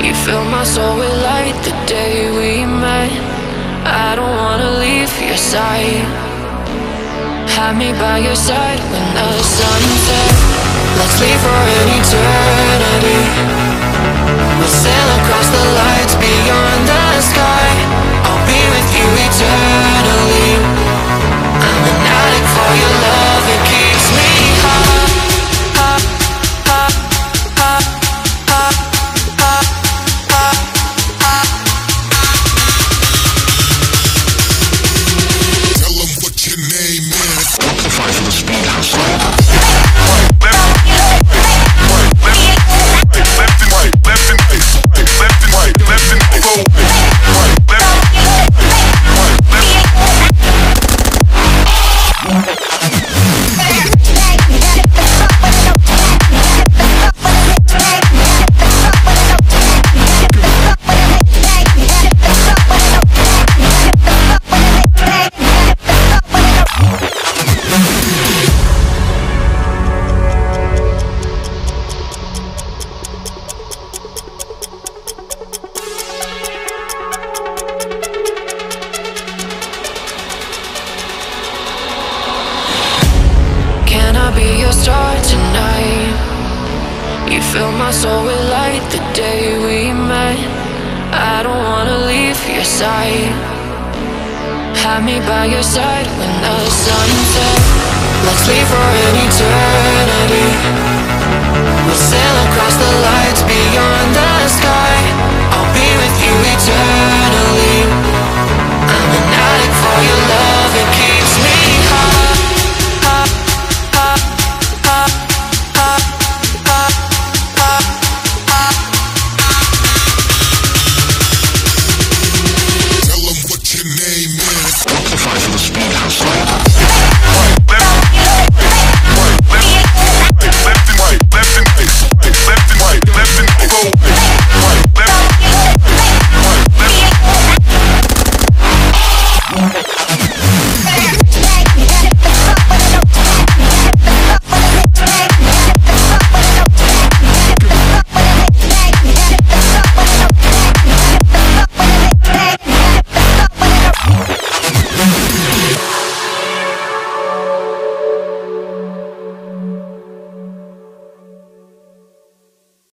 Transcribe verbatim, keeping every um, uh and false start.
You fill my soul with light the day we met. I don't wanna leave your side. Have me by your side when the sun sets. Let's leave for an eternity. We'll sail across the lights beyond the sky. I'll be with you eternally. I'm an addict for your love, it keeps me high. Fill my soul with light the day we met. I don't wanna leave your side. Have me by your side when the sun sets. Let's leave